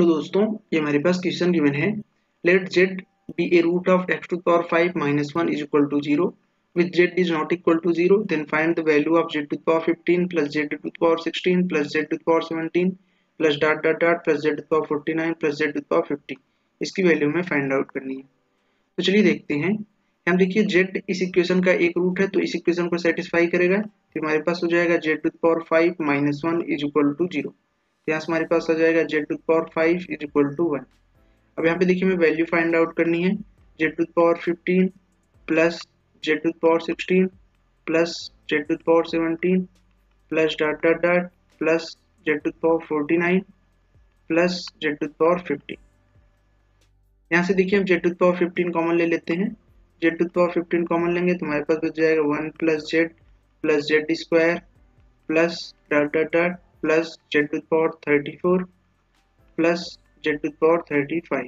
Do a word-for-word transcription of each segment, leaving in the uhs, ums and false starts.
तो दोस्तों ये हमारे पास क्वेश्चन गिवन है, let z be a root of x to the power five minus one is equal to zero. With z is not equal to zero, then find the value of z to the power fifteen plus z to the power sixteen plus z to the power seventeen plus dot dot dot plus z to the power forty-nine plus z to the power fifty. इसकी value हमें find out करनी है। तो चलिए देखते हैं। हम देखिए z इस इक्वेशन का एक रूट है, तो इस इक्वेशन को सेटिस्फाई करेगा, तो हमारे पास हो जाएगा z to the power five minus one is equal to zero. यहाँ से हमारे पास आ जाएगा z to the power five is equal to one. अब यहाँ पे देखिए हमें वैल्यू फाइंड आउट करनी है, z to the power fifteen plus z to the power sixteen plus z to the power seventeen plus dot dot dot plus z to the power forty-nine plus z to the power fifty. यहाँ से देखिए हम z to the power fifteen common ले लेते हैं। z to the power fifteen common लेंगे तो हमारे पास बच जाएगा one plus z plus z square plus dot dot dot plus z to the power thirty-four plus z to the power thirty-five.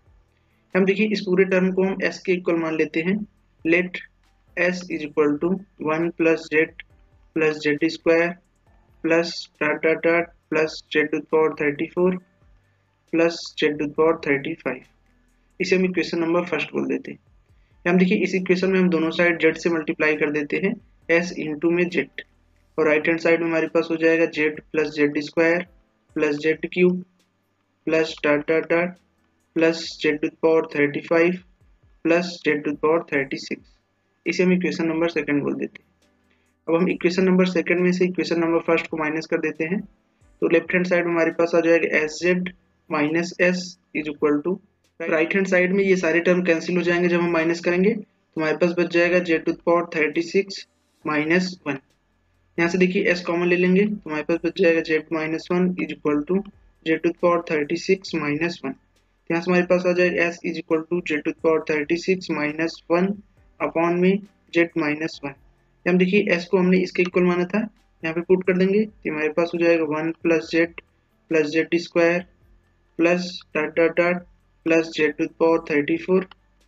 हम देखिए इस पूरे टर्म को हम s के इक्वल मान लेते हैं। Let s is equal to one plus z plus z square plus dot dot dot plus z to the power thirty-four plus z to the power thirty-five. इसे हम इक्वेशन नंबर फर्स्ट बोल देते हैं। हम देखिए इस इक्वेशन में हम दोनों साइड z से मल्टीप्लाई कर देते हैं, s इंटू में z, और राइट हैंड साइड में हमारे पास हो जाएगा z plus z square plus z cube plus dot dot dot plus z to the power thirty-five plus z to the power thirty-six. इसे हम इक्वेशन नंबर सेकंड बोल देते हैं। अब हम इक्वेशन नंबर सेकंड में से इक्वेशन नंबर फर्स्ट को माइनस कर देते हैं, तो लेफ्ट हैंड साइड में हमारे पास आ जाएगा s z minus s is equal to, right hand side में ये सारे टर्म कैंसिल हो जाएंगे जब हम माइनस करेंगे, तो हमारे पास बच जाएगा z to the power thirty-six minus one. यहाँ से देखिए s कॉमन ले लेंगे तो हमारे पास बच जाएगा z minus one is equal to z to the power thirty-six minus one. यहाँ से हमारे पास आ जाएगा s is equal to z to the power thirty-six minus one upon में z माइनस वन. हम देखिए s को हमने इसके इक्वल माना था, यहाँ पे पुट कर देंगे तो हमारे पास हो जाएगा one plus z plus z square plus dot dot dot plus z to the power thirty-four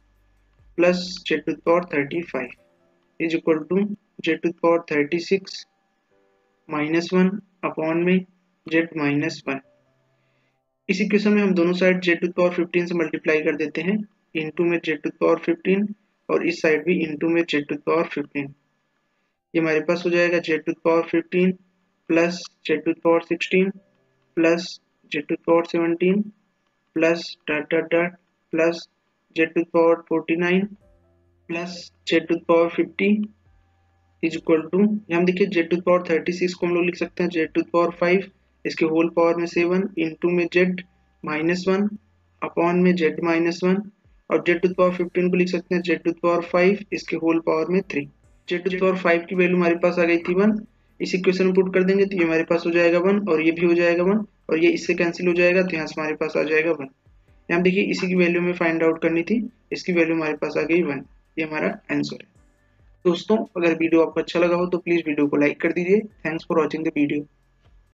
plus z to the power thirty-five is equal to z to the power thirty-six minus one upon में z minus one. इस equation में हम दोनों side z to the power fifteen से multiply कर देते हैं, into में z to the power fifteen और इस साइड भी इनटू में z to the power fifteen. ये हमारे पास हो जाएगा z to the power fifteen plus z to the power sixteen plus z to the power seventeen plus dot dot dot plus z to the power forty-nine plus z to the power fifty is equal to, हम देखिए z to the power thirty-six को हम लोग लिख सकते हैं z to the power five, इसके whole power में seven इंटू में z माइनस वन अपॉन में z माइनस वन, और z to the power fifteen को लिख सकते हैं z to the power five, इसके होल पावर में three. z to the power five की वैल्यू हमारे पास आ गई थी one, इस इक्वेशन में पुट कर देंगे तो ये हमारे पास हो जाएगा one और ये भी हो जाएगा one और ये इससे कैंसिल हो जाएगा, तो यहाँ से हमारे पास आ जाएगा one. यहाँ देखिए इसी की वैल्यू में फाइंड आउट करनी थी, इसकी वैल्यू हमारे पास आ गई one. ये हमारा आंसर है। दोस्तों अगर वीडियो आपको अच्छा लगा हो तो प्लीज वीडियो को लाइक कर दीजिए। Thanks for watching the video.